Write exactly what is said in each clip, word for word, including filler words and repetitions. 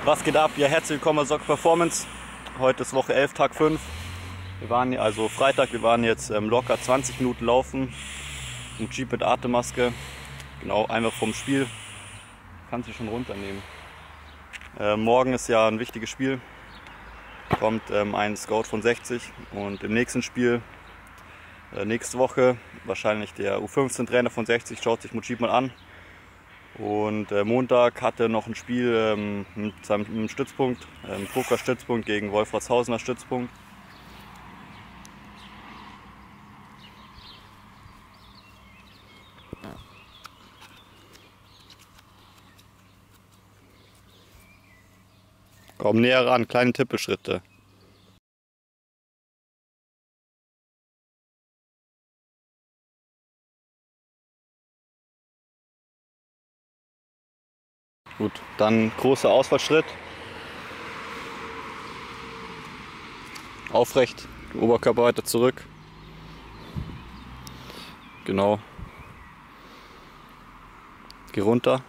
Was geht ab? Ja, herzlich willkommen bei Soccer Performance. Heute ist Woche elf, Tag fünf. Wir waren also Freitag, wir waren jetzt ähm, locker zwanzig Minuten laufen. Ein Jeep mit Atemmaske. Genau, einfach vom Spiel. Kannst du schon runternehmen. Äh, morgen ist ja ein wichtiges Spiel. Kommt ähm, ein Scout von sechzig und im nächsten Spiel, äh, nächste Woche, wahrscheinlich der U fünfzehn Trainer von sechzig schaut sich Mujib mal an. Und äh, Montag hatte er noch ein Spiel ähm, mit seinem Stützpunkt, ähm, Poker-Stützpunkt gegen Wolfratshausener Stützpunkt. Komm näher ran, kleine Tippelschritte. Gut, dann großer Ausfallschritt. Aufrecht, Oberkörper weiter zurück. Genau. Geh runter.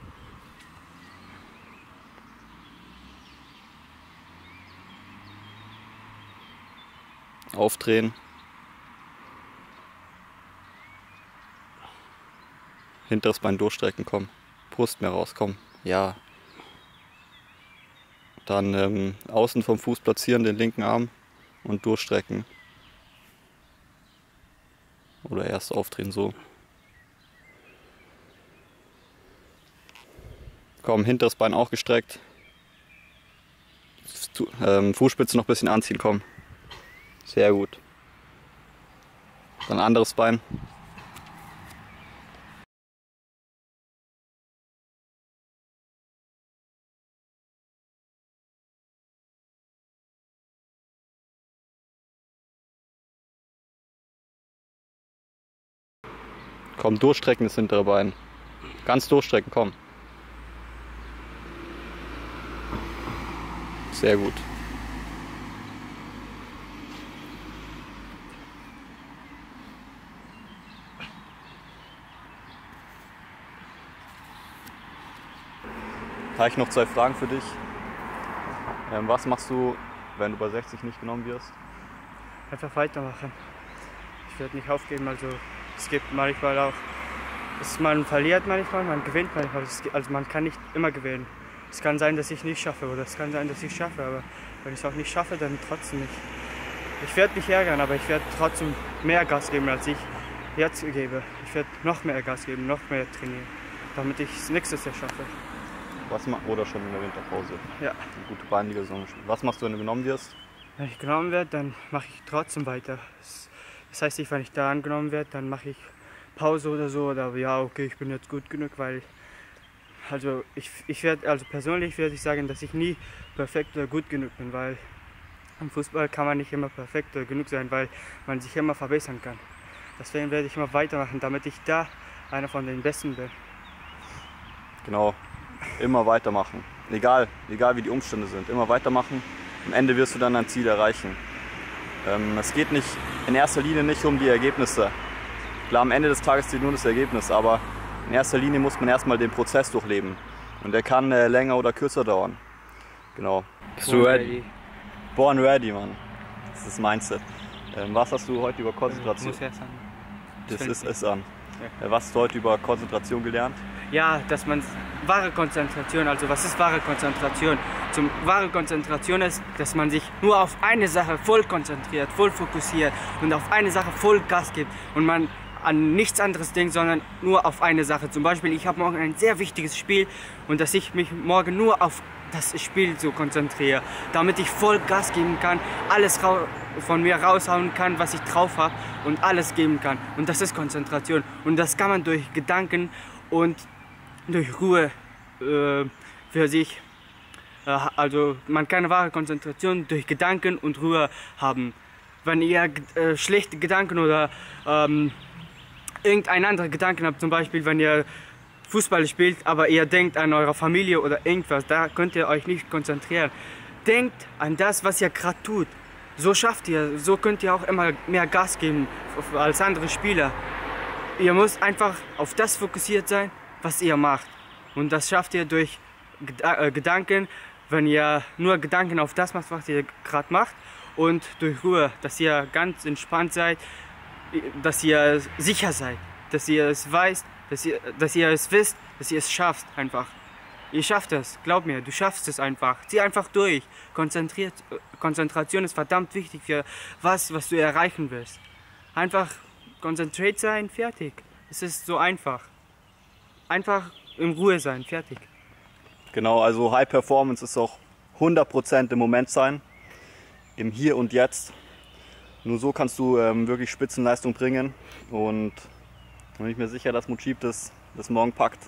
Aufdrehen. Hinteres Bein durchstrecken, komm. Brust mehr rauskommen. Ja. Dann ähm, außen vom Fuß platzieren, den linken Arm und durchstrecken. Oder erst aufdrehen, so. Komm, hinteres Bein auch gestreckt. Ähm, Fußspitze noch ein bisschen anziehen, komm. Sehr gut. Dann anderes Bein. Komm, durchstrecken das hintere Bein. Ganz durchstrecken, komm. Sehr gut. Habe ich noch zwei Fragen für dich. Ähm, was machst du, wenn du bei sechzig nicht genommen wirst? Einfach weitermachen. Ich werde nicht aufgeben. Also es gibt manchmal auch, dass man verliert manchmal, man gewinnt manchmal. Also man kann nicht immer gewinnen. Es kann sein, dass ich nicht schaffe oder es kann sein, dass ich schaffe. Aber wenn ich es auch nicht schaffe, dann trotzdem nicht. Ich werde mich ärgern, aber ich werde trotzdem mehr Gas geben, als ich jetzt gebe. Ich werde noch mehr Gas geben, noch mehr trainieren, damit ich es nächstes Jahr schaffe. Was ma oder schon in der Winterpause? Ja. Eine gute Beinliga-Saison. Was machst du, wenn du genommen wirst? Wenn ich genommen werde, dann mache ich trotzdem weiter. Das heißt nicht, wenn ich da angenommen werde, dann mache ich Pause oder so. Oder ja, okay, ich bin jetzt gut genug, weil also ich, ich werde, also persönlich würde ich sagen, dass ich nie perfekt oder gut genug bin, weil im Fußball kann man nicht immer perfekt oder genug sein, weil man sich immer verbessern kann. Deswegen werde ich immer weitermachen, damit ich da einer von den Besten bin. Genau. Immer weitermachen. Egal, egal wie die Umstände sind. Immer weitermachen. Am Ende wirst du dann dein Ziel erreichen. Ähm, es geht nicht in erster Linie nicht um die Ergebnisse. Klar, am Ende des Tages zählt nur das Ergebnis, aber in erster Linie muss man erstmal den Prozess durchleben. Und der kann äh, länger oder kürzer dauern. Genau. Bist du ready? Born ready, Mann. Das ist das Mindset. Ähm, was hast du heute über Konzentration? Muss erst an. Das ist es an. Ja. Was hast du heute über Konzentration gelernt? Ja, dass man wahre Konzentration, also was ist wahre Konzentration? Zum wahre Konzentration ist, dass man sich nur auf eine Sache voll konzentriert, voll fokussiert und auf eine Sache voll Gas gibt und man an nichts anderes denkt, sondern nur auf eine Sache. Zum Beispiel, ich habe morgen ein sehr wichtiges Spiel und dass ich mich morgen nur auf das Spiel so konzentriere, damit ich voll Gas geben kann, alles von mir raushauen kann, was ich drauf habe und alles geben kann. Und das ist Konzentration. Und das kann man durch Gedanken und durch Ruhe äh, für sich, äh, also man kann eine wahre Konzentration durch Gedanken und Ruhe haben. Wenn ihr äh, schlechte Gedanken oder ähm, irgendein anderer Gedanken habt, zum Beispiel wenn ihr Fußball spielt, aber ihr denkt an eure Familie oder irgendwas, da könnt ihr euch nicht konzentrieren. Denkt an das, was ihr gerade tut. So schafft ihr, so könnt ihr auch immer mehr Gas geben als andere Spieler. Ihr müsst einfach auf das fokussiert sein, was ihr macht. Und das schafft ihr durch Gedanken, wenn ihr nur Gedanken auf das macht, was ihr gerade macht, und durch Ruhe, dass ihr ganz entspannt seid, dass ihr sicher seid, dass ihr es weißt, dass ihr, dass ihr es wisst, dass ihr es schafft einfach. Ihr schafft es, glaub mir, du schaffst es einfach. Zieh einfach durch. Konzentriert, Konzentration ist verdammt wichtig für was, was du erreichen willst. Einfach konzentriert sein, fertig. Es ist so einfach. Einfach in Ruhe sein, fertig. Genau, also High Performance ist auch hundert Prozent im Moment sein, im Hier und Jetzt. Nur so kannst du ähm, wirklich Spitzenleistung bringen, und bin ich mir sicher, dass Mujib das, das morgen packt.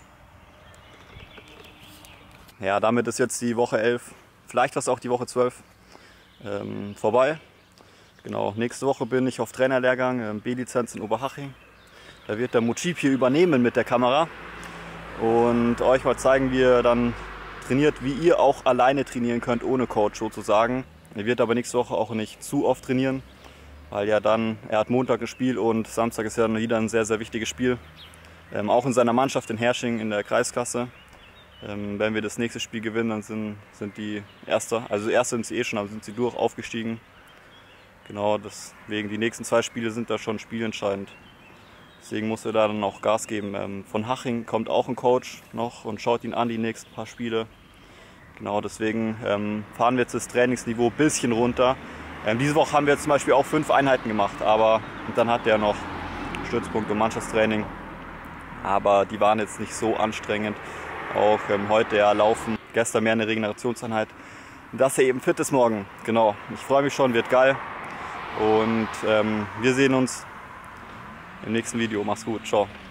Ja, damit ist jetzt die Woche elf, vielleicht was auch die Woche zwölf, ähm, vorbei. Genau, nächste Woche bin ich auf Trainerlehrgang, ähm, B-Lizenz in Oberhaching. Da wird der Mujib hier übernehmen mit der Kamera und euch mal zeigen, wie ihr dann trainiert, wie ihr auch alleine trainieren könnt, ohne Coach sozusagen. Er wird aber nächste Woche auch nicht zu oft trainieren, weil ja dann, er hat Montag ein Spiel und Samstag ist ja dann wieder ein sehr, sehr wichtiges Spiel. Ähm, auch in seiner Mannschaft in Hersching in der Kreisklasse. Ähm, wenn wir das nächste Spiel gewinnen, dann sind, sind die Erster, also Erste sind sie eh schon, aber sind sie durch aufgestiegen. Genau, deswegen die nächsten zwei Spiele sind da schon spielentscheidend. Deswegen muss er da dann auch Gas geben. Ähm, von Haching kommt auch ein Coach noch und schaut ihn an die nächsten paar Spiele. Genau, deswegen ähm, fahren wir jetzt das Trainingsniveau ein bisschen runter. Ähm, diese Woche haben wir jetzt zum Beispiel auch fünf Einheiten gemacht, aber und dann hat er noch Stützpunkt und Mannschaftstraining. Aber die waren jetzt nicht so anstrengend. Auch ähm, heute ja laufen, gestern mehr eine Regenerationseinheit. Dass er eben fit ist morgen. Genau, ich freue mich schon, wird geil. Und ähm, wir sehen uns im nächsten Video. Mach's gut, ciao.